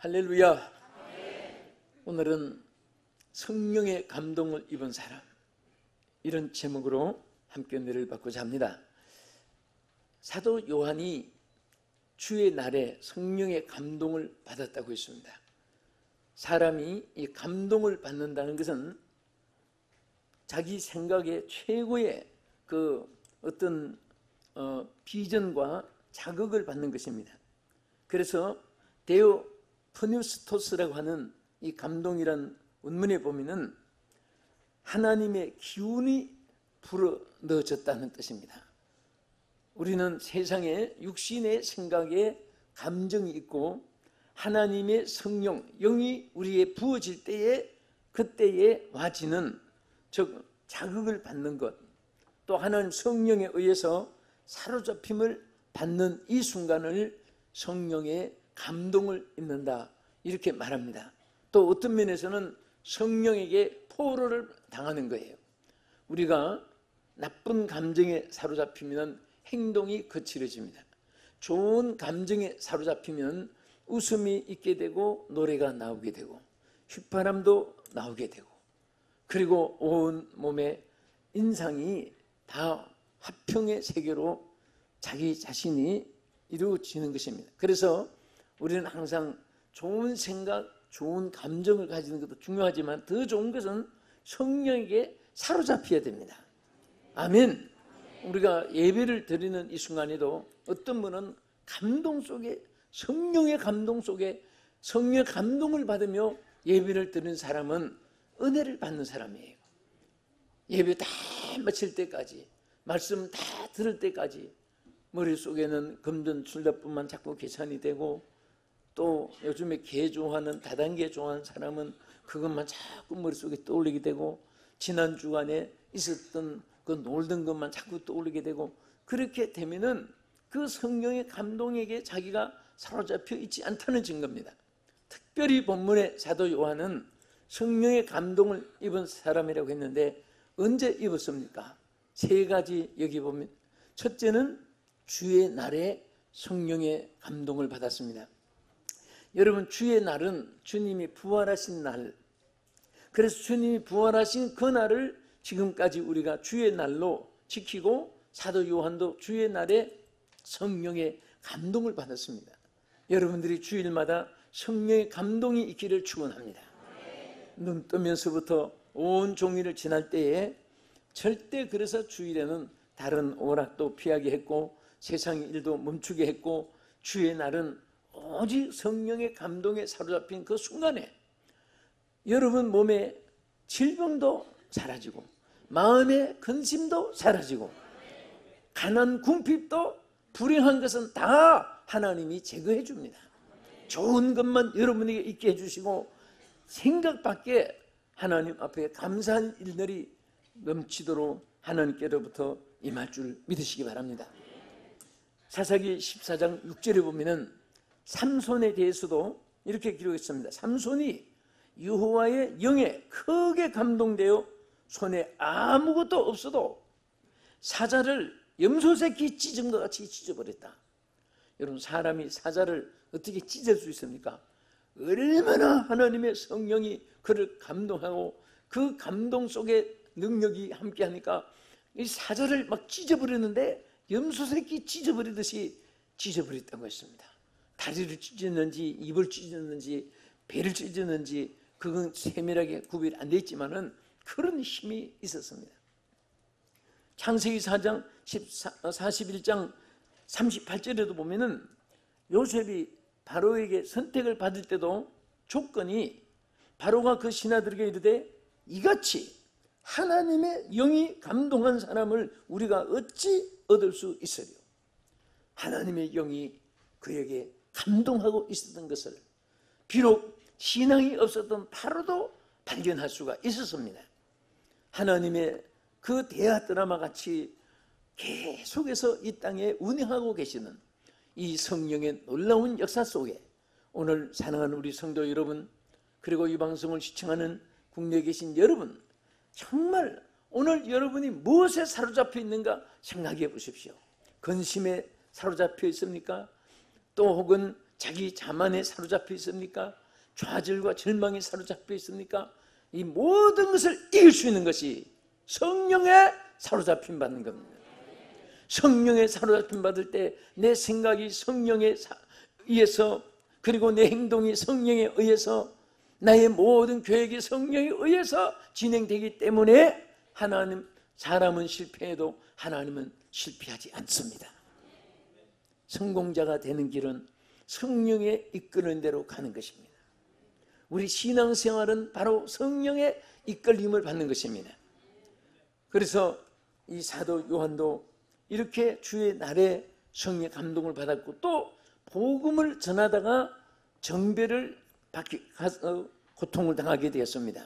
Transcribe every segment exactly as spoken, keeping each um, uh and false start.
할렐루야. 오늘은 성령의 감동을 입은 사람, 이런 제목으로 함께 은혜를 받고자 합니다. 사도 요한이 주의 날에 성령의 감동을 받았다고 했습니다. 사람이 이 감동을 받는다는 것은 자기 생각의 최고의 그 어떤 어, 비전과 자극을 받는 것입니다. 그래서 데오 프뉴스토스라고 하는 이 감동이란 원문에 보면은 하나님의 기운이 불어 넣어졌다는 뜻입니다. 우리는 세상에 육신의 생각에 감정이 있고 하나님의 성령, 영이 우리에 부어질 때에 그때에 와지는, 즉 자극을 받는 것, 또 하나님 성령에 의해서 사로잡힘을 받는 이 순간을 성령의 감동을 입는다, 이렇게 말합니다. 또 어떤 면에서는 성령에게 포로를 당하는 거예요. 우리가 나쁜 감정에 사로잡히면 행동이 거칠어집니다. 좋은 감정에 사로잡히면 웃음이 있게 되고 노래가 나오게 되고 휘파람도 나오게 되고, 그리고 온 몸의 인상이 다 화평의 세계로 자기 자신이 이루어지는 것입니다. 그래서 우리는 항상 좋은 생각, 좋은 감정을 가지는 것도 중요하지만 더 좋은 것은 성령에게 사로잡혀야 됩니다. 아멘. 우리가 예배를 드리는 이 순간에도 어떤 분은 감동 속에, 성령의 감동 속에, 성령의 감동을 받으며 예배를 드리는 사람은 은혜를 받는 사람이에요. 예배 다 마칠 때까지, 말씀 다 들을 때까지 머릿속에는 금전 출납뿐만 자꾸 계산이 되고, 또 요즘에 개 좋아하는, 다단계 좋아하는 사람은 그것만 자꾸 머릿속에 떠올리게 되고, 지난 주간에 있었던 그 놀던 것만 자꾸 떠올리게 되고, 그렇게 되면은 그 성령의 감동에게 자기가 사로잡혀 있지 않다는 증거입니다. 특별히 본문의 사도 요한은 성령의 감동을 입은 사람이라고 했는데 언제 입었습니까? 세 가지 여기 보면, 첫째는 주의 날에 성령의 감동을 받았습니다. 여러분, 주의 날은 주님이 부활하신 날, 그래서 주님이 부활하신 그 날을 지금까지 우리가 주의 날로 지키고, 사도 요한도 주의 날에 성령의 감동을 받았습니다. 여러분들이 주일마다 성령의 감동이 있기를 축원합니다. 눈 뜨면서부터 온 종일을 지날 때에 절대, 그래서 주일에는 다른 오락도 피하게 했고 세상의 일도 멈추게 했고, 주의 날은 오직 성령의 감동에 사로잡힌 그 순간에 여러분 몸에 질병도 사라지고 마음의 근심도 사라지고 가난 궁핍도, 불행한 것은 다 하나님이 제거해 줍니다. 좋은 것만 여러분에게 있게 해주시고 생각 밖에 하나님 앞에 감사할 일들이 넘치도록 하나님께로부터 임할 줄 믿으시기 바랍니다. 사사기 십사 장 육 절에 보면은 삼손에 대해서도 이렇게 기록했습니다. 삼손이 여호와의 영에 크게 감동되어 손에 아무것도 없어도 사자를 염소새끼 찢은 것 같이 찢어버렸다. 여러분, 사람이 사자를 어떻게 찢을 수 있습니까? 얼마나 하나님의 성령이 그를 감동하고 그 감동 속에 능력이 함께하니까 이 사자를 막 찢어버렸는데 염소새끼 찢어버리듯이 찢어버렸다고 했습니다. 다리를 찢었는지 입을 찢었는지 배를 찢었는지 그건 세밀하게 구별이 안 돼 있지만은 그런 힘이 있었습니다. 창세기 사 장 사십일 장 삼십팔 절에도 보면은 요셉이 바로에게 선택을 받을 때도 조건이, 바로가 그 신하들에게 이르되 이같이 하나님의 영이 감동한 사람을 우리가 어찌 얻을 수 있으려. 하나님의 영이 그에게 감동하고 있었던 것을 비록 신앙이 없었던 바로도 발견할 수가 있었습니다. 하나님의 그 대하 드라마 같이 계속해서 이 땅에 운행하고 계시는 이 성령의 놀라운 역사 속에 오늘 사랑하는 우리 성도 여러분, 그리고 이 방송을 시청하는 국내에 계신 여러분, 정말 오늘 여러분이 무엇에 사로잡혀 있는가 생각해 보십시오. 근심에 사로잡혀 있습니까? 또 혹은 자기 자만에 사로잡혀 있습니까? 좌절과 절망에 사로잡혀 있습니까? 이 모든 것을 이길 수 있는 것이 성령에 사로잡힘 받는 겁니다. 성령에 사로잡힘 받을 때 내 생각이 성령에 의해서, 그리고 내 행동이 성령에 의해서, 나의 모든 계획이 성령에 의해서 진행되기 때문에 하나님, 사람은 실패해도 하나님은 실패하지 않습니다. 성공자가 되는 길은 성령의 이끄는 대로 가는 것입니다. 우리 신앙생활은 바로 성령의 이끌림을 받는 것입니다. 그래서 이 사도 요한도 이렇게 주의 날에 성령의 감동을 받았고, 또 복음을 전하다가 정배를 받기, 고통을 당하게 되었습니다.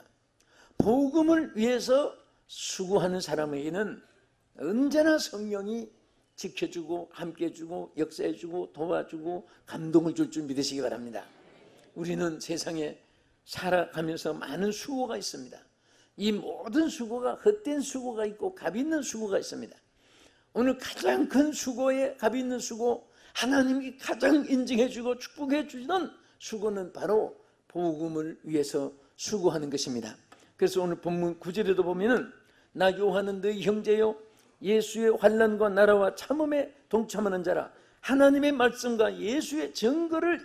복음을 위해서 수고하는 사람에게는 언제나 성령이 지켜주고 함께해주고 역사해주고 도와주고 감동을 줄 줄 믿으시기 바랍니다. 우리는 세상에 살아가면서 많은 수고가 있습니다. 이 모든 수고가 헛된 수고가 있고 값 있는 수고가 있습니다. 오늘 가장 큰 수고에 값 있는 수고, 하나님이 가장 인정해주고 축복해주는 수고는 바로 복음을 위해서 수고하는 것입니다. 그래서 오늘 본문 구 절에도 보면은 나 요한은 너희 형제요 예수의 환난과 나라와 참음에 동참하는 자라, 하나님의 말씀과 예수의 증거를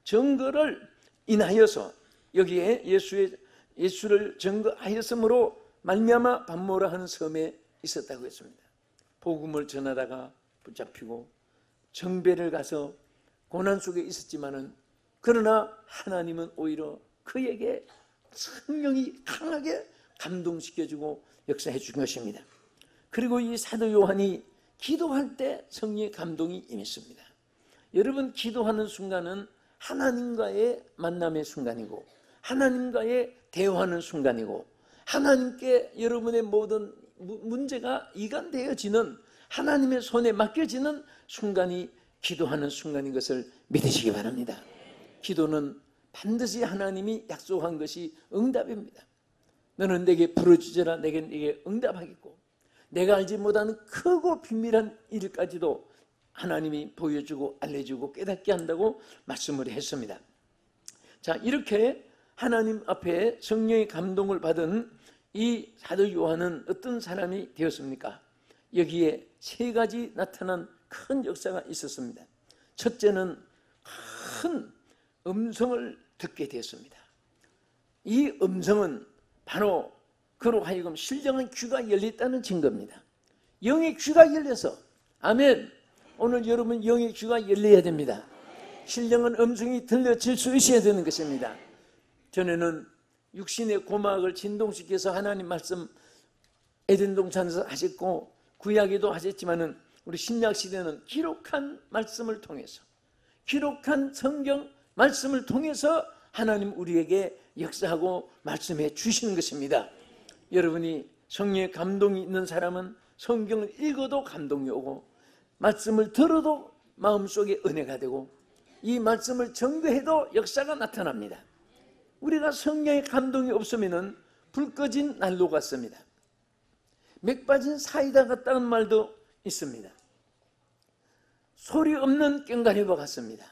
증거를 인하여서, 여기에 예수의 예수를 증거하였으므로 말미암아 반모라 하는 섬에 있었다고 했습니다. 복음을 전하다가 붙잡히고 정배를 가서 고난 속에 있었지만은, 그러나 하나님은 오히려 그에게 성령이 강하게 감동시켜주고 역사해 준 것입니다. 그리고 이 사도 요한이 기도할 때 성령의 감동이 임했습니다. 여러분, 기도하는 순간은 하나님과의 만남의 순간이고, 하나님과의 대화하는 순간이고, 하나님께 여러분의 모든 문제가 이간되어지는, 하나님의 손에 맡겨지는 순간이 기도하는 순간인 것을 믿으시기 바랍니다. 기도는 반드시 하나님이 약속한 것이 응답입니다. 너는 내게 부르짖으라 내게 내게 응답하겠고, 내가 알지 못하는 크고 비밀한 일까지도 하나님이 보여주고 알려주고 깨닫게 한다고 말씀을 했습니다. 자, 이렇게 하나님 앞에 성령의 감동을 받은 이 사도 요한은 어떤 사람이 되었습니까? 여기에 세 가지 나타난 큰 역사가 있었습니다. 첫째는 큰 음성을 듣게 되었습니다. 이 음성은 바로 그로 하여금 신령한 귀가 열렸다는 증거입니다. 영의 귀가 열려서, 아멘. 오늘 여러분 영의 귀가 열려야 됩니다. 신령한 음성이 들려질 수 있어야 되는 것입니다. 전에는 육신의 고막을 진동시켜서 하나님 말씀 에덴 동산에서 하셨고 구약에도 하셨지만은, 우리 신약 시대는 기록한 말씀을 통해서, 기록한 성경 말씀을 통해서 하나님 우리에게 역사하고 말씀해 주시는 것입니다. 여러분이 성령의 감동이 있는 사람은 성경을 읽어도 감동이 오고, 말씀을 들어도 마음속에 은혜가 되고, 이 말씀을 전거해도 역사가 나타납니다. 우리가 성령의 감동이 없으면 불 꺼진 난로 같습니다. 맥 빠진 사이다 같다는 말도 있습니다. 소리 없는 깽가리와 같습니다.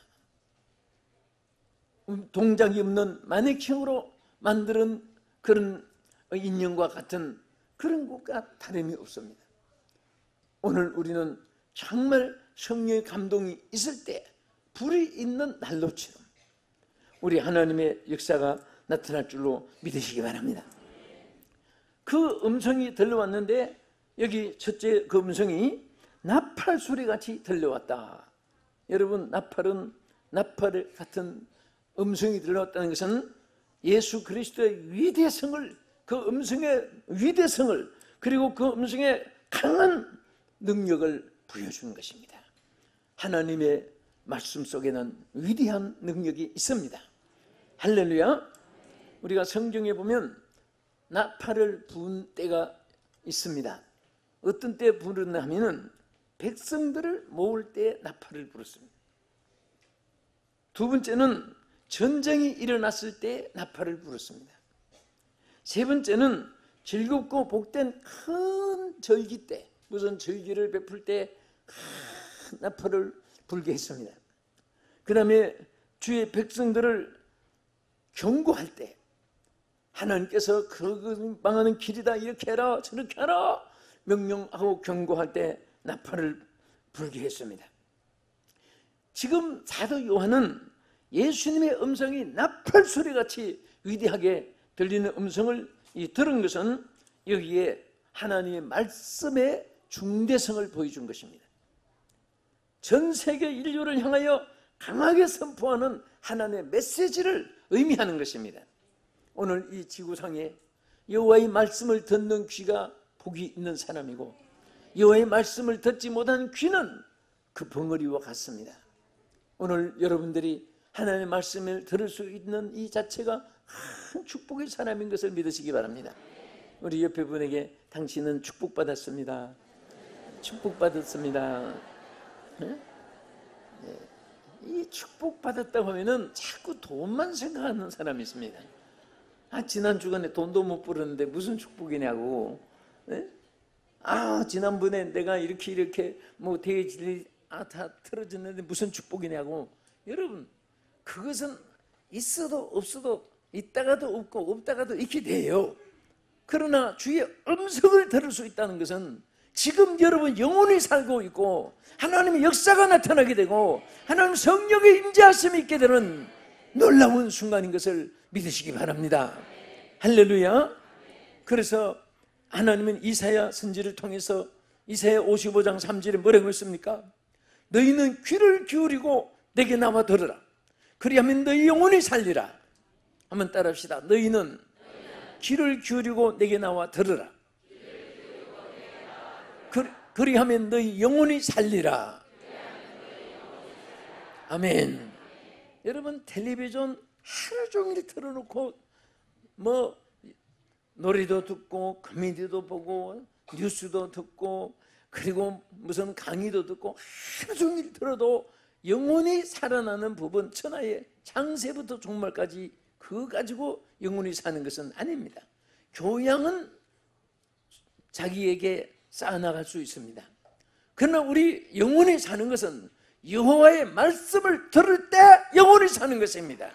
동작이 없는 마네킹으로 만드는 그런 인형과 같은 그런 것과 다름이 없습니다. 오늘 우리는 정말 성령의 감동이 있을 때 불이 있는 난로처럼 우리 하나님의 역사가 나타날 줄로 믿으시기 바랍니다. 그 음성이 들려왔는데, 여기 첫째 그 음성이 나팔 소리같이 들려왔다. 여러분, 나팔은 나팔 같은 음성이 들려왔다는 것은 예수 그리스도의 위대성을, 그 음성의 위대성을, 그리고 그 음성의 강한 능력을 보여주는 것입니다. 하나님의 말씀 속에는 위대한 능력이 있습니다. 할렐루야. 우리가 성경에 보면 나팔을 부은 때가 있습니다. 어떤 때 부르나 하면은 백성들을 모을 때 나팔을 불었습니다. 두 번째는 전쟁이 일어났을 때 나팔을 불었습니다. 세 번째는 즐겁고 복된 큰 절기 때, 무슨 절기를 베풀 때 큰 나팔을 불게 했습니다. 그 다음에 주의 백성들을 경고할 때 하나님께서 그 망하는 길이다, 이렇게 해라 저렇게 하라 명령하고 경고할 때 나팔을 불게 했습니다. 지금 사도 요한은 예수님의 음성이 나팔 소리같이 위대하게 들리는 음성을 들은 것은 여기에 하나님의 말씀의 중대성을 보여준 것입니다. 전 세계 인류를 향하여 강하게 선포하는 하나님의 메시지를 의미하는 것입니다. 오늘 이 지구상에 여호와의 말씀을 듣는 귀가 복이 있는 사람이고, 여호와의 말씀을 듣지 못하는 귀는 그 벙어리와 같습니다. 오늘 여러분들이 하나님의 말씀을 들을 수 있는 이 자체가 큰 축복의 사람인 것을 믿으시기 바랍니다. 우리 옆에 분에게 당신은 축복받았습니다. 축복받았습니다. 네? 네. 이 축복받았다고 하면은 자꾸 돈만 생각하는 사람이 있습니다. 아, 지난 주간에 돈도 못 벌었는데 무슨 축복이냐고. 네? 아, 지난번에 내가 이렇게 이렇게 뭐 대질이 아, 다 틀어졌는데 무슨 축복이냐고. 여러분, 그것은 있어도 없어도, 있다가도 없고 없다가도 있게 돼요. 그러나 주의 음성을 들을 수 있다는 것은 지금 여러분 영혼이 살고 있고 하나님의 역사가 나타나게 되고 하나님 성령의 임재하심이 있게 되는 놀라운 순간인 것을 믿으시기 바랍니다. 할렐루야. 그래서 하나님은 이사야 선지를 통해서 이사야 오십오 장 삼 절에 뭐라고 했습니까? 너희는 귀를 기울이고 내게 나와 들으라. 그리하면 너희 영혼이 살리라. 한번 따라합시다. 너희는 귀를 기울이고 내게 나와 들으라. 그, 그리하면 너희 영혼이 살리라. 아멘. 여러분, 텔레비전 하루 종일 틀어놓고 뭐 노래도 듣고 코미디도 보고 뉴스도 듣고 그리고 무슨 강의도 듣고 하루 종일 들어도 영혼이 살아나는 부분, 천하의 창세부터 종말까지 그거 가지고 영혼이 사는 것은 아닙니다. 교양은 자기에게 쌓아나갈 수 있습니다. 그러나 우리 영혼이 사는 것은 여호와의 말씀을 들을 때 영혼이 사는 것입니다.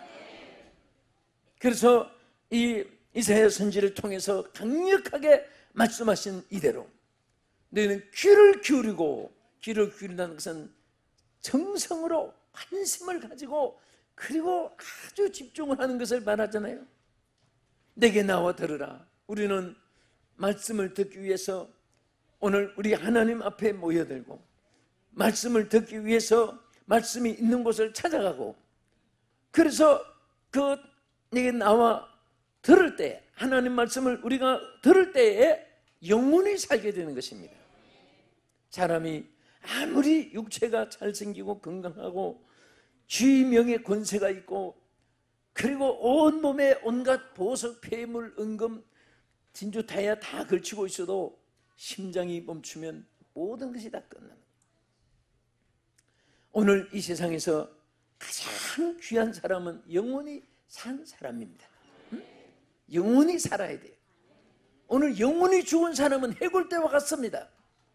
그래서 이 이사야 선지를 통해서 강력하게 말씀하신 이대로 너희는 귀를 기울이고, 귀를 기울인다는 것은 정성으로 관심을 가지고 그리고 아주 집중을 하는 것을 말하잖아요. 내게 나와 들으라. 우리는 말씀을 듣기 위해서 오늘 우리 하나님 앞에 모여들고 말씀을 듣기 위해서 말씀이 있는 곳을 찾아가고, 그래서 그 내게 나와 들을 때, 하나님 말씀을 우리가 들을 때에 영혼이 살게 되는 것입니다. 사람이 아무리 육체가 잘생기고 건강하고 쥐명의 권세가 있고 그리고 온몸에 온갖 보석, 폐물, 은금, 진주, 다이아 다 걸치고 있어도 심장이 멈추면 모든 것이 다 끝납니다. 오늘 이 세상에서 가장 귀한 사람은 영원히 산 사람입니다. 응? 영원히 살아야 돼요. 오늘 영원히 죽은 사람은 해골대와 같습니다.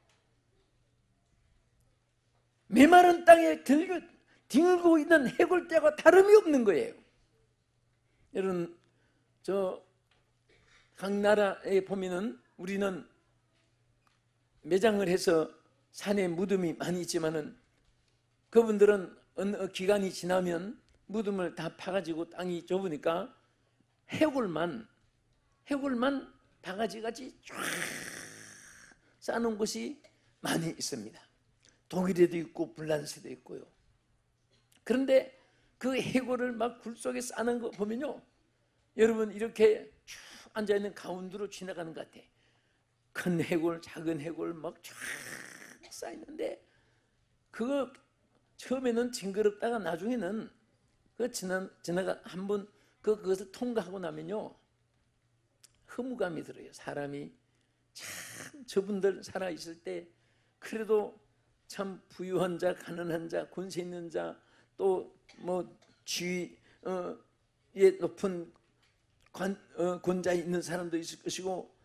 메마른 땅에 들고, 들고 있는 해골대와 다름이 없는 거예요. 여러분, 저 각 나라에 보면은 우리는 매장을 해서 산에 무덤이 많이 있지만은 그분들은 어느 기간이 지나면 무덤을 다 파가지고 땅이 좁으니까 해골만 해골만 바가지같이 쫙 쌓아놓은 곳이 많이 있습니다. 독일에도 있고 불란스도 있고요. 그런데 그 해골을 막 굴 속에 쌓는 거 보면요, 여러분 이렇게 쭉 앉아있는 가운데로 지나가는 것 같아. 큰 해골, 작은 해골 막 쫙 쌓여있는데 그거 처음에는 징그럽다가 나중에는 그 지나, 지나가 한번 그, 그것을 통과하고 나면요 허무감이 들어요. 사람이 참 저분들 살아있을 때 그래도 참 부유한 자, 가난한 자, 권세 있는 자, 또 뭐 지위에 높은 관, 어, 권자에 있는 사람도 있을 것이고,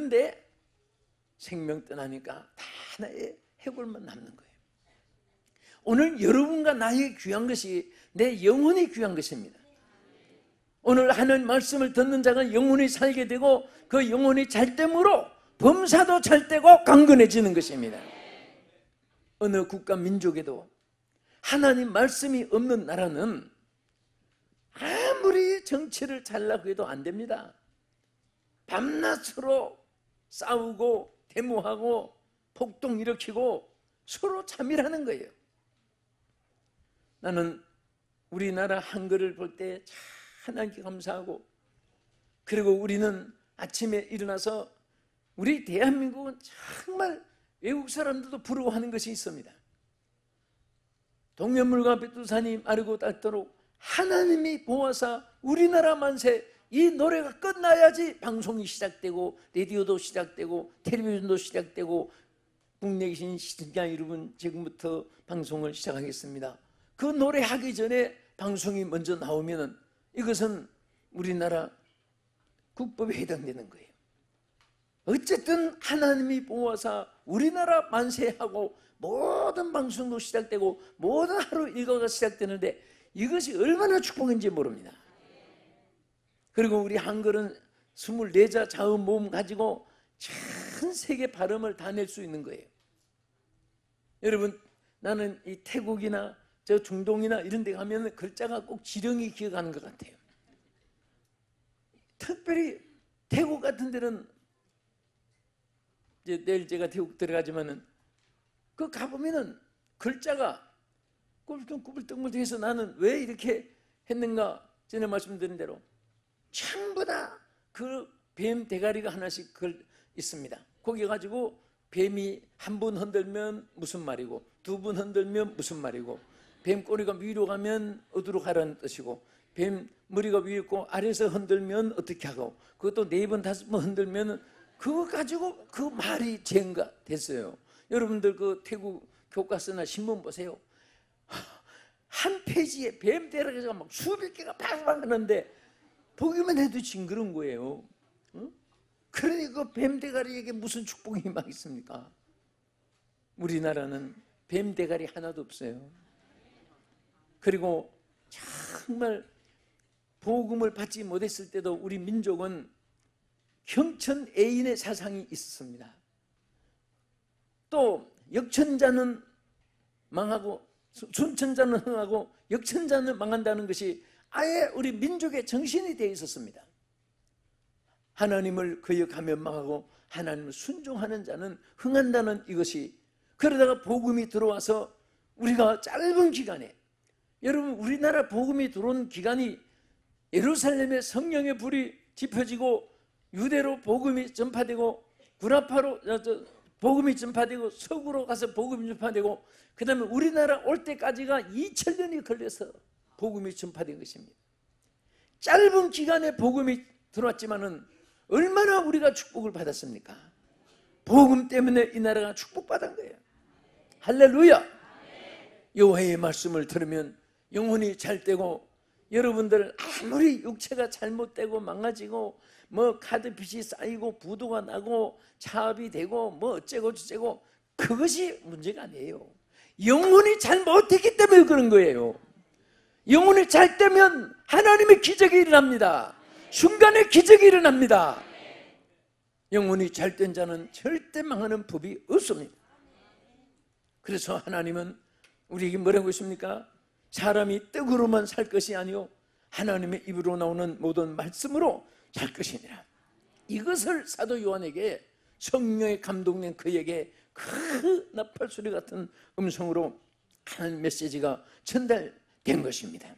그런데 생명 떠나니까 다 하나의 해골만 남는 거예요. 오늘 여러분과 나에게 귀한 것이 내 영혼이 귀한 것입니다. 오늘 하는 말씀을 듣는 자가 영혼이 살게 되고 그 영혼이 잘됨으로 범사도 잘되고 강건해지는 것입니다. 어느 국가 민족에도 하나님 말씀이 없는 나라는 아무리 정치를 잘라고 해도 안 됩니다. 밤낮 서로 싸우고 데모하고 폭동 일으키고 서로 차별하는 거예요. 나는 우리나라 한글을 볼 때 하나님께 감사하고, 그리고 우리는 아침에 일어나서 우리 대한민국은 정말 외국 사람들도 부러워하는 것이 있습니다. 동면물과 백두산이 마르고 닳도록 하나님이 보아사 우리나라 만세, 이 노래가 끝나야지 방송이 시작되고 라디오도 시작되고 텔레비전도 시작되고 국내에 계신 시청자 여러분, 지금부터 방송을 시작하겠습니다. 그 노래 하기 전에 방송이 먼저 나오면은 이것은 우리나라 국법에 해당되는 거예요. 어쨌든 하나님이 보아사 우리나라 만세하고 모든 방송도 시작되고 모든 하루 일과가 시작되는데 이것이 얼마나 축복인지 모릅니다. 그리고 우리 한글은 스물네 자 자음 모음 가지고 전 세계 발음을 다 낼 수 있는 거예요. 여러분, 나는 이 태국이나 저 중동이나 이런 데 가면 글자가 꼭 지령이 기억하는 것 같아요. 특별히 태국 같은 데는, 이제 내일 제가 태국 들어가지만은 그 가보면은 글자가 꾸불꾸불꾸불해서 나는 왜 이렇게 했는가, 전에 말씀드린 대로 전부 다 그 뱀 대가리가 하나씩 글 있습니다. 거기 가지고 뱀이 한 번 흔들면 무슨 말이고, 두 번 흔들면 무슨 말이고, 뱀 꼬리가 위로 가면 어디로 가라는 뜻이고, 뱀 머리가 위에 있고 아래에서 흔들면 어떻게 하고, 그것도 네 번 다섯 번 흔들면 그거 가지고 그 말이 쟁가 됐어요. 여러분들 그 태국 교과서나 신문 보세요. 한 페이지에 뱀 대가리가 막 수백 개가 팍팍 하는데 보기만 해도 징그러운 거예요. 응? 그러니 그 뱀 대가리에게 무슨 축복이 막 있습니까? 우리나라는 뱀 대가리 하나도 없어요. 그리고 정말 복음을 받지 못했을 때도 우리 민족은 형천 애인의 사상이 있었습니다. 또 역천자는 망하고 순천자는 흥하고 역천자는 망한다는 것이 아예 우리 민족의 정신이 되어 있었습니다. 하나님을 거역하며 망하고 하나님을 순종하는 자는 흥한다는 이것이, 그러다가 복음이 들어와서 우리가 짧은 기간에, 여러분 우리나라 복음이 들어온 기간이 예루살렘에 성령의 불이 지펴지고 유대로 복음이 전파되고 구라파로 복음이 전파되고 서구로 가서 복음이 전파되고 그 다음에 우리나라 올 때까지가 이천 년이 걸려서 복음이 전파된 것입니다. 짧은 기간에 복음이 들어왔지만은 얼마나 우리가 축복을 받았습니까? 복음 때문에 이 나라가 축복받은 거예요. 할렐루야. 여호와의 말씀을 들으면 영혼이 잘되고, 여러분들 아무리 육체가 잘못되고 망가지고 뭐 카드빚이 쌓이고 부도가 나고 차압이 되고 뭐 어째고 저째고 그것이 문제가 아니에요. 영혼이 잘못했기 때문에 그런 거예요. 영혼이 잘 되면 하나님의 기적이 일어납니다. 순간에 기적이 일어납니다. 영혼이 잘된 자는 절대 망하는 법이 없습니다. 그래서 하나님은 우리에게 뭐라고 했습니까? 사람이 떡으로만 살 것이 아니요 하나님의 입으로 나오는 모든 말씀으로 살 것이니라. 이것을 사도 요한에게 성령의 감동된 그에게 그 나팔소리 같은 음성으로 하는 메시지가 전달된 것입니다.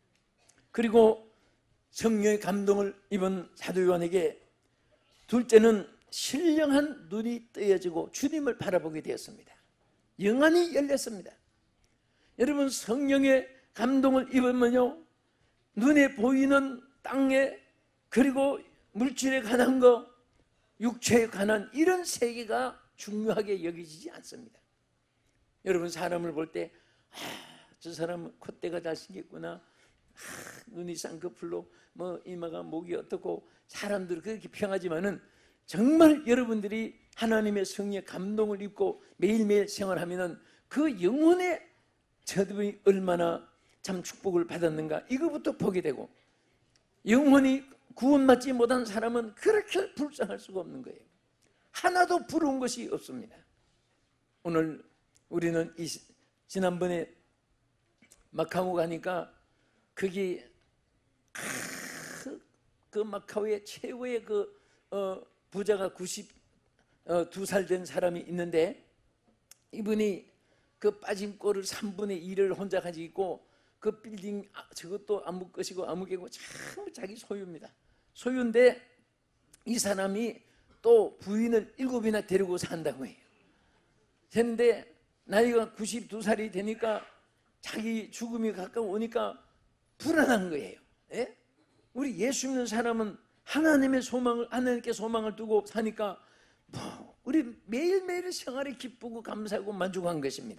그리고 성령의 감동을 입은 사도 요한에게 둘째는 신령한 눈이 뜨여지고 주님을 바라보게 되었습니다. 영안이 열렸습니다. 여러분, 성령의 감동을 입으면요, 눈에 보이는 땅에, 그리고 물질에 관한 거, 육체에 관한 이런 세계가 중요하게 여겨지지 않습니다. 여러분, 사람을 볼 때 아, 저 사람은 콧대가 잘생겼구나, 아, 눈이 쌍꺼풀로 뭐 이마가 목이 어떻고, 사람들은 그렇게 평하지만은 정말 여러분들이 하나님의 성령의 감동을 입고 매일매일 생활하면은 그 영혼의 저들이 얼마나 참 축복을 받았는가 이거부터 보게 되고, 영원히 구원받지 못한 사람은 그렇게 불쌍할 수가 없는 거예요. 하나도 부러운 것이 없습니다. 오늘 우리는 이, 지난번에 마카오 가니까 거기 그, 그 마카오의 최고의 그 어, 부자가 구십두 살 된 사람이 있는데, 이분이 그 빠진 꼴을 삼분의 일을 혼자 가지고 있고, 그 빌딩 저것도 아무 것이고 아무 개고 참 자기 소유입니다. 소유인데 이 사람이 또 부인을 일곱이나 데리고 산다고 해요. 그런데 나이가 구십두 살이 되니까 자기 죽음이 가까우니까 불안한 거예요. 예? 우리 예수 믿는 사람은 하나님의 소망을, 하나님께 소망을 두고 사니까 뭐 우리 매일매일 생활이 기쁘고 감사하고 만족한 것입니다.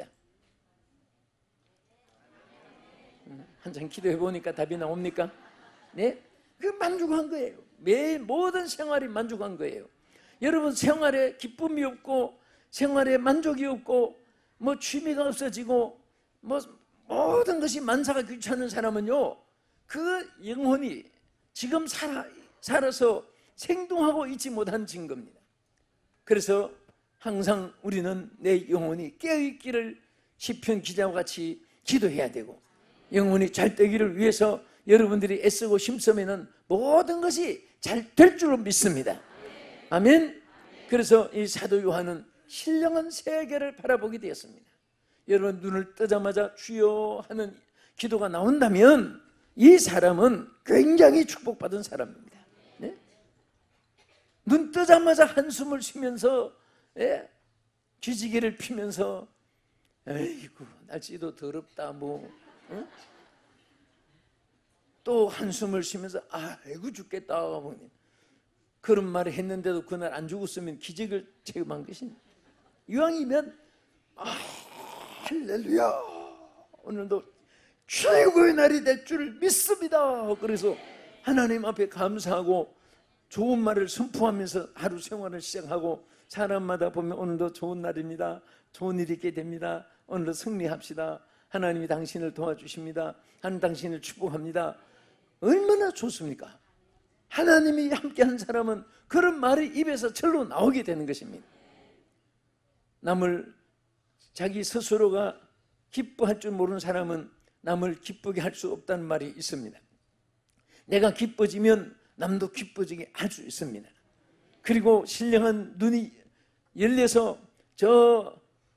한참 기도해 보니까 답이 나옵니까? 네? 그 만족한 거예요. 매일 모든 생활이 만족한 거예요. 여러분, 생활에 기쁨이 없고 생활에 만족이 없고 뭐 취미가 없어지고 뭐 모든 것이 만사가 귀찮은 사람은요, 그 영혼이 지금 살아, 살아서 생동하고 있지 못한 증거입니다. 그래서 항상 우리는 내 영혼이 깨어있기를 시편 기자와 같이 기도해야 되고, 영혼이 잘 되기를 위해서 여러분들이 애쓰고 힘쓰면 모든 것이 잘 될 줄로 믿습니다. 아멘. 그래서 이 사도 요한은 신령한 세계를 바라보게 되었습니다. 여러분, 눈을 뜨자마자 주여 하는 기도가 나온다면 이 사람은 굉장히 축복받은 사람입니다. 네? 눈 뜨자마자 한숨을 쉬면서, 예? 기지개를 피면서 에이구 날씨도 더럽다 뭐, 어? 또 한숨을 쉬면서 아이고 죽겠다 보니, 그런 말을 했는데도 그날 안 죽었으면 기적을 체험한 것입니다. 이왕이면 아, 할렐루야, 오늘도 최고의 날이 될 줄 믿습니다. 그래서 하나님 앞에 감사하고 좋은 말을 선포하면서 하루 생활을 시작하고, 사람마다 보면 오늘도 좋은 날입니다, 좋은 일이 있게 됩니다, 오늘도 승리합시다, 하나님이 당신을 도와주십니다, 하나님 당신을 축복합니다. 얼마나 좋습니까? 하나님이 함께한 사람은 그런 말이 입에서 절로 나오게 되는 것입니다. 남을, 자기 스스로가 기뻐할 줄 모르는 사람은 남을 기쁘게 할 수 없다는 말이 있습니다. 내가 기뻐지면 남도 기뻐지게 할 수 있습니다. 그리고 신령한 눈이 열려서 저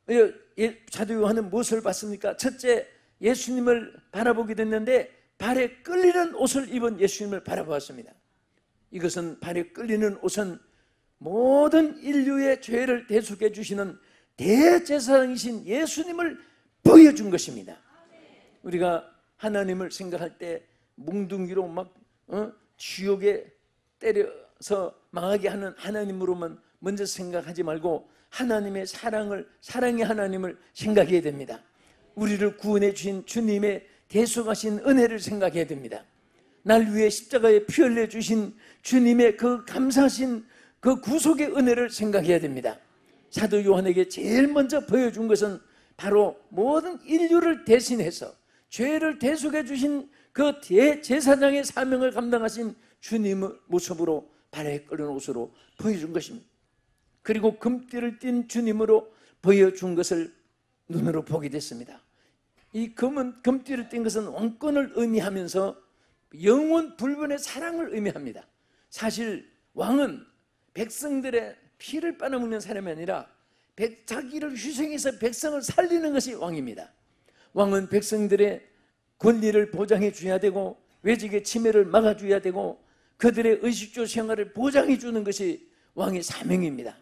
사도 요한은 무엇을 봤습니까? 첫째, 예수님을 바라보게 됐는데 발에 끌리는 옷을 입은 예수님을 바라보았습니다. 이것은 발에 끌리는 옷은 모든 인류의 죄를 대속해 주시는 대제사장이신 예수님을 보여준 것입니다. 우리가 하나님을 생각할 때 몽둥이로 막 어? 지옥에 때려서 망하게 하는 하나님으로만 먼저 생각하지 말고 하나님의 사랑을, 사랑의 하나님을 생각해야 됩니다. 우리를 구원해 주신 주님의 대속하신 은혜를 생각해야 됩니다. 날 위해 십자가에 피 흘려 주신 주님의 그 감사하신 그 구속의 은혜를 생각해야 됩니다. 사도 요한에게 제일 먼저 보여준 것은 바로 모든 인류를 대신해서 죄를 대속해 주신 그 대제사장의 사명을 감당하신 주님의 모습으로 발에 끌은 옷으로 보여준 것입니다. 그리고 금띠를 띤 주님으로 보여준 것을 눈으로 보게 됐습니다. 이 금은, 금띠를 띤 것은 왕권을 의미하면서 영원 불변의 사랑을 의미합니다. 사실 왕은 백성들의 피를 빨아먹는 사람이 아니라 백, 자기를 희생해서 백성을 살리는 것이 왕입니다. 왕은 백성들의 권리를 보장해 줘야 되고 외적의 침해를 막아줘야 되고 그들의 의식주 생활을 보장해 주는 것이 왕의 사명입니다.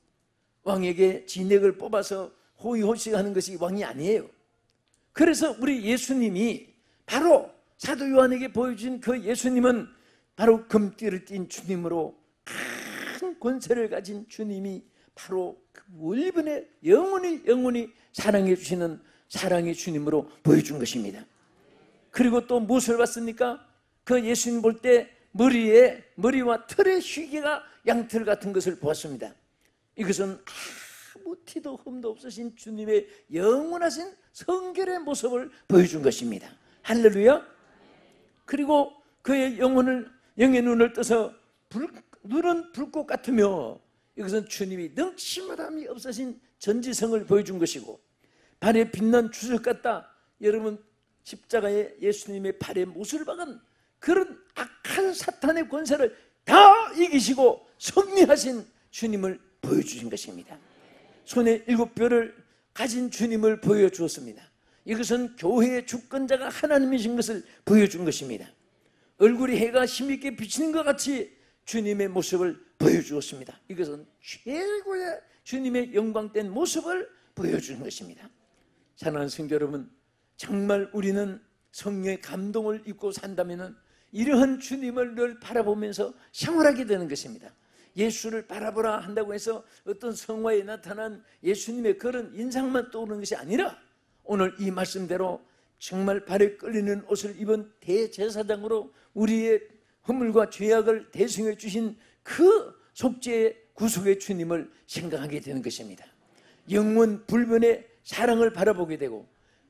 왕에게 진액을 뽑아서 호의호식하는 것이 왕이 아니에요. 그래서 우리 예수님이 바로 사도 요한에게 보여준 그 예수님은 바로 금띠를 띤 주님으로 큰 권세를 가진 주님이 바로 그 물분의 영원히 영원히 사랑해 주시는 사랑의 주님으로 보여준 것입니다. 그리고 또 무엇을 봤습니까? 그 예수님 볼 때 머리에, 머리와 털의 휘기가 양털 같은 것을 보았습니다. 이것은 아무 티도 흠도 없으신 주님의 영원하신 성결의 모습을 보여준 것입니다. 할렐루야. 그리고 그의 영혼을 영의 눈을 떠서 불, 눈은 불꽃 같으며, 이것은 주님이 능치마담이 없으신 전지성을 보여준 것이고, 발에 빛난 주석 같다. 여러분, 십자가에 예수님의 발에 못을 박은 그런 악한 사탄의 권세를 다 이기시고 승리하신 주님을 보여주신 것입니다. 손에 일곱 뼈를 가진 주님을 보여주었습니다. 이것은 교회의 주권자가 하나님이신 것을 보여준 것입니다. 얼굴이 해가 힘있게 비치는 것 같이 주님의 모습을 보여주었습니다. 이것은 최고의 주님의 영광된 모습을 보여주는 것입니다. 사랑하는 성도 여러분, 정말 우리는 성령의 감동을 입고 산다면 이러한 주님을 늘 바라보면서 생활하게 되는 것입니다. 예수를 바라보라 한다고 해서 어떤 성화에 나타난 예수님의 그런 인상만 떠오르는 것이 아니라, 오늘 이 말씀대로 정말 발에 끌리는 옷을 입은 대제사장으로 우리의 허물과 죄악을 대승해 주신 그 속죄의 구속의 주님을 생각하게 되는 것입니다. 영원 불변의 사랑을 바라보게 되고,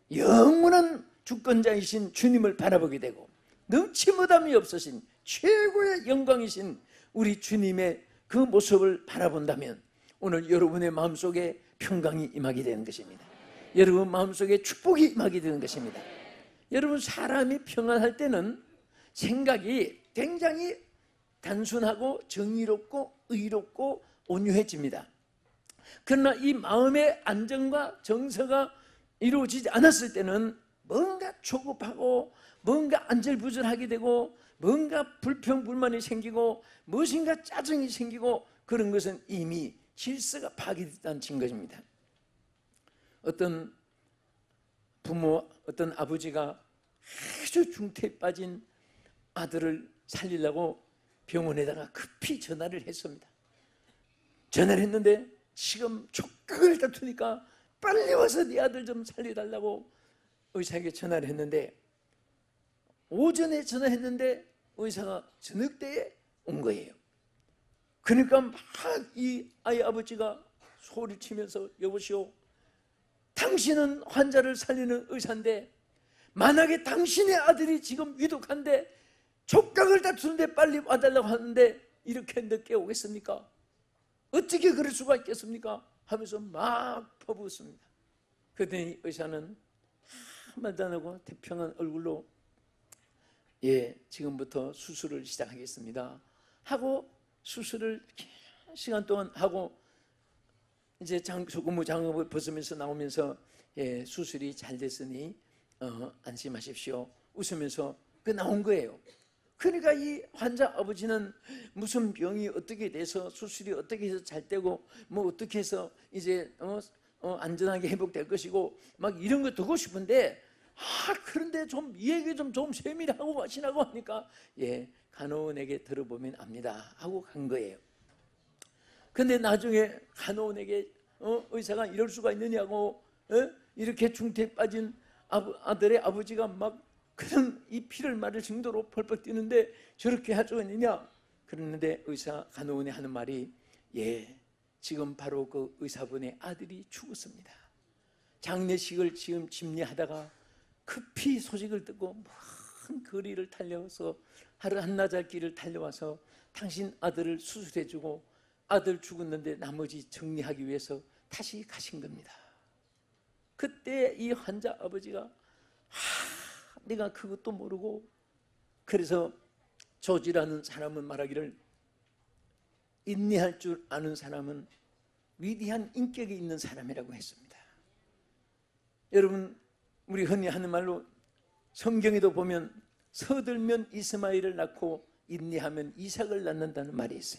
영원한 주권자이신 주님을 바라보게 되고, 능치무담이 없으신 최고의 영광이신 우리 주님의 그 모습을 바라본다면 오늘 여러분의 마음속에 평강이 임하게 되는 것입니다. 여러분 마음속에 축복이 임하게 되는 것입니다. 여러분, 사람이 평안할 때는 생각이 굉장히 단순하고 정의롭고 의롭고 온유해집니다. 그러나 이 마음의 안정과 정서가 이루어지지 않았을 때는 뭔가 조급하고 뭔가 안절부절하게 되고 뭔가 불평불만이 생기고 무엇인가 짜증이 생기고, 그런 것은 이미 질서가 파괴됐다는 증거입니다. 어떤 부모, 어떤 아버지가 아주 중태에 빠진 아들을 살리려고 병원에다가 급히 전화를 했습니다. 전화를 했는데 지금 촉각을 다투니까 빨리 와서 네 아들 좀 살려달라고 의사에게 전화를 했는데, 오전에 전화했는데 의사가 저녁 때에 온 거예요. 그러니까 막 이 아이 아버지가 소리치면서, 여보시오, 당신은 환자를 살리는 의사인데 만약에 당신의 아들이 지금 위독한데 촉각을 다투는데 빨리 와달라고 하는데 이렇게 늦게 오겠습니까? 어떻게 그럴 수가 있겠습니까? 하면서 막 퍼붓습니다. 그랬더니 의사는 한마디도 안 하고 태평한 얼굴로, 예, 지금부터 수술을 시작하겠습니다 하고 수술을 시간 동안 하고, 이제 장, 소금무 장갑을 벗으면서 나오면서, 예, 수술이 잘 됐으니 어, 안심하십시오 웃으면서 그 나온 거예요. 그러니까 이 환자 아버지는 무슨 병이 어떻게 돼서 수술이 어떻게 해서 잘 되고 뭐 어떻게 해서 이제 어, 어, 안전하게 회복될 것이고 막 이런 거 듣고 싶은데, 아 그런데 좀 이 얘기 좀 좀 세밀하고 하시라고 하니까, 예, 간호원에게 들어보면 압니다 하고 간 거예요. 근데 나중에 간호원에게 어, 의사가 이럴 수가 있느냐고, 어? 이렇게 중태에 빠진 아부, 아들의 아버지가 막 그런 이 피를 마를 정도로 펄펄 뛰는데 저렇게 할 수가 있느냐. 그랬는데 의사 간호원이 하는 말이, 예, 지금 바로 그 의사분의 아들이 죽었습니다. 장례식을 지금 집례하다가 급히 소식을 듣고 먼 거리를 달려와서 하루 한나절 길을 달려와서 당신 아들을 수술해주고 아들 죽었는데 나머지 정리하기 위해서 다시 가신 겁니다. 그때 이 환자 아버지가 하, 내가 그것도 모르고, 그래서 조지라는 사람은 말하기를, 인내할 줄 아는 사람은 위대한 인격이 있는 사람이라고 했습니다. 여러분, 우리 흔히 하는 말로 성경에도 보면 서들면 이스마엘을 낳고 인내하면 이삭을 낳는다는 말이 있어요.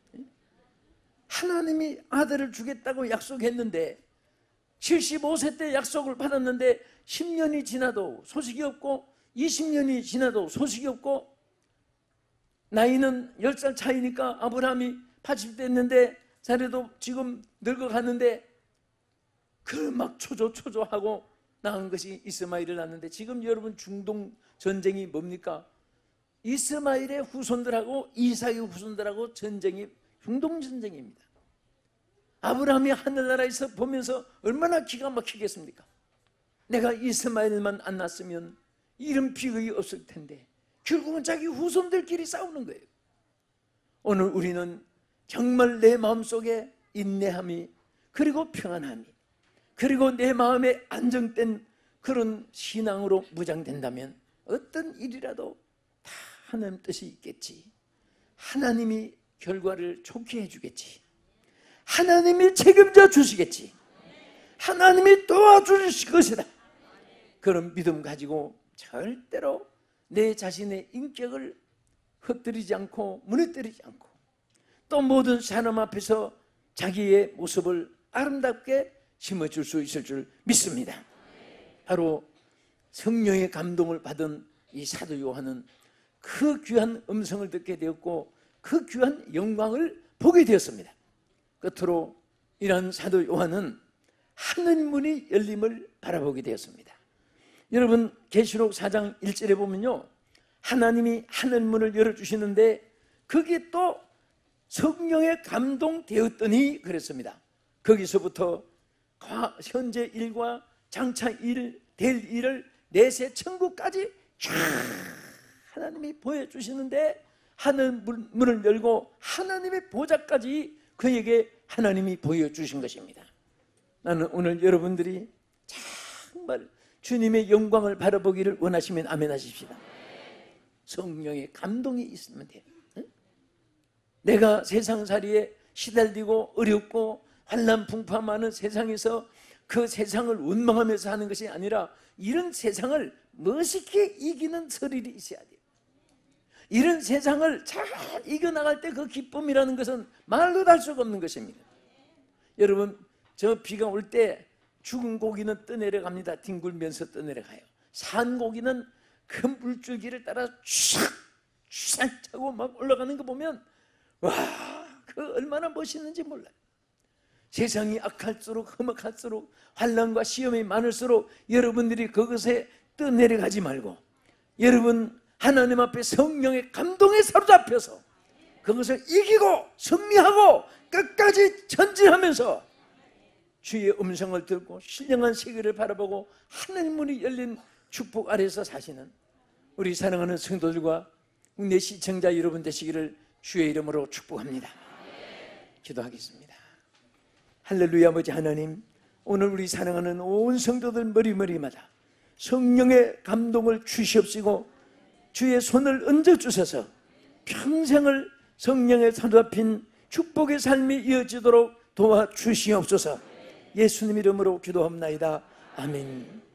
하나님이 아들을 주겠다고 약속했는데 칠십오 세 때 약속을 받았는데 십 년이 지나도 소식이 없고 이십 년이 지나도 소식이 없고, 나이는 열 살 차이니까 아브라함이 팔십 대 됐는데 자네도 지금 늙어가는데 그 막 초조초조하고 낳은 것이 이스마엘을 낳았는데, 지금 여러분 중동 전쟁이 뭡니까? 이스마엘의 후손들하고 이삭의 후손들하고 전쟁이 중동 전쟁입니다. 아브라함이 하늘나라에서 보면서 얼마나 기가 막히겠습니까? 내가 이스마엘만 안 낳았으면 이런 비극이 없을 텐데 결국은 자기 후손들끼리 싸우는 거예요. 오늘 우리는 정말 내 마음속에 인내함이, 그리고 평안함이, 그리고 내 마음에 안정된 그런 신앙으로 무장된다면 어떤 일이라도 다 하나님 뜻이 있겠지. 하나님이 결과를 좋게 해주겠지. 하나님이 책임져 주시겠지. 하나님이 도와주실 것이다. 그런 믿음 가지고 절대로 내 자신의 인격을 흩뜨리지 않고 무너뜨리지 않고 또 모든 사람 앞에서 자기의 모습을 아름답게 심어줄 수 있을 줄 믿습니다. 바로 성령의 감동을 받은 이 사도 요한은 그 귀한 음성을 듣게 되었고 그 귀한 영광을 보게 되었습니다. 끝으로 이런 사도 요한은 하늘문이 열림을 바라보게 되었습니다. 여러분, 계시록 사 장 일 절에 보면요, 하나님이 하늘문을 열어주시는데 그게 또 성령에 감동되었더니 그랬습니다. 거기서부터 현재 일과 장차 일, 될 일을 내세 천국까지 쫙 하나님이 보여주시는데 하늘문을 열고 하나님의 보좌까지 그에게 하나님이 보여주신 것입니다. 나는 오늘 여러분들이 정말 주님의 영광을 바라보기를 원하시면 아멘 하십시다. 성령의 감동이 있으면 돼요. 응? 내가 세상살이에 시달리고 어렵고 환난풍파하는 세상에서 그 세상을 원망하면서 하는 것이 아니라 이런 세상을 멋있게 이기는 설일이 있어야 돼요. 이런 세상을 잘 이겨나갈 때 그 기쁨이라는 것은 말로 할 수가 없는 것입니다. 여러분, 저 비가 올 때 죽은 고기는 떠내려갑니다. 뒹굴면서 떠내려가요. 산 고기는 그 물줄기를 따라 쫙 쫙 차고 막 올라가는 거 보면 와, 그 얼마나 멋있는지 몰라요. 세상이 악할수록 험악할수록 환난과 시험이 많을수록 여러분들이 그것에 떠내려가지 말고 여러분 하나님 앞에 성령의 감동에 사로잡혀서 그것을 이기고 승리하고 끝까지 전진하면서 주의 음성을 듣고 신령한 세계를 바라보고 하늘문이 열린 축복 아래서 사시는 우리 사랑하는 성도들과 국내 시청자 여러분 되시기를 주의 이름으로 축복합니다. 기도하겠습니다. 할렐루야. 아버지 하나님, 오늘 우리 사랑하는 온 성도들 머리머리마다 성령의 감동을 주시옵시고 주의 손을 얹어주셔서 평생을 성령에 사로잡힌 축복의 삶이 이어지도록 도와주시옵소서. 예수님 이름으로 기도합나이다. 아멘.